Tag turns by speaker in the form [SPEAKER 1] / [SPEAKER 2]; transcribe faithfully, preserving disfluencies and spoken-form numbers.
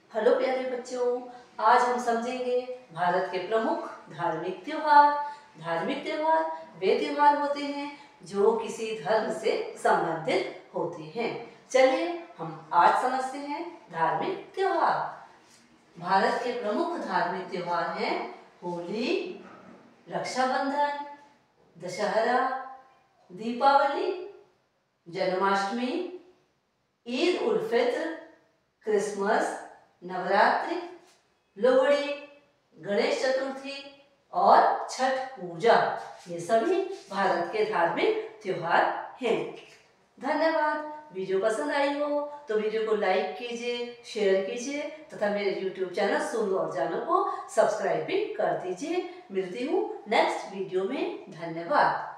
[SPEAKER 1] Hello प्यारे बच्चों, आज हम समझेंगे भारत के प्रमुख धार्मिक त्योहार। धार्मिक त्योहार वे त्योहार होते हैं जो किसी धर्म से संबंधित होते हैं। चलिए हम आज समझते हैं धार्मिक त्योहार। भारत के प्रमुख धार्मिक त्योहार हैं होली, रक्षाबंधन, दशहरा, दीपावली, जन्माष्टमी, ईद उल फित्र, क्रिसमस, नवरात्रि, लोहड़ी, गणेश चतुर्थी और छठ पूजा। ये सभी भारत के धार्मिक त्योहार हैं। धन्यवाद। वीडियो पसंद आई हो तो वीडियो को लाइक कीजिए, शेयर कीजिए तथा मेरे यूट्यूब चैनल सुनो और जानो को सब्सक्राइब भी कर दीजिए। मिलती हूँ नेक्स्ट वीडियो में। धन्यवाद।